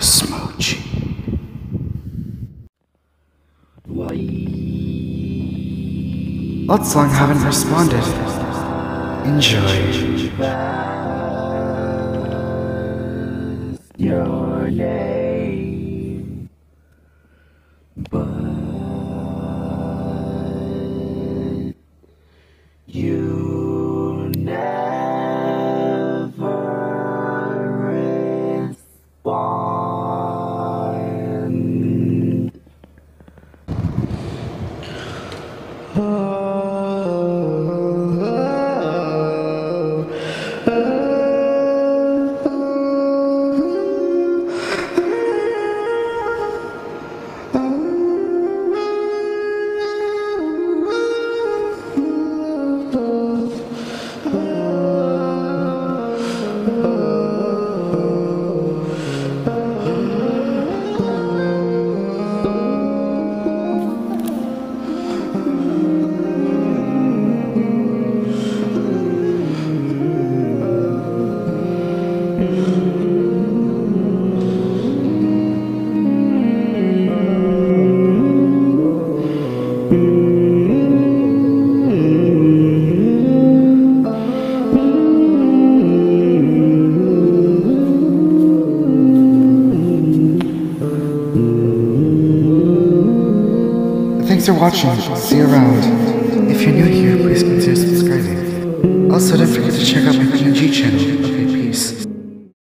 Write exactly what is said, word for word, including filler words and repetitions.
Smoochie. Lots long haven't responded. Enjoy. Your name, but you never respond. Oh. Thanks for watching. See you around. If you're new here, please consider subscribing. Also, don't forget to check out my P N G channel.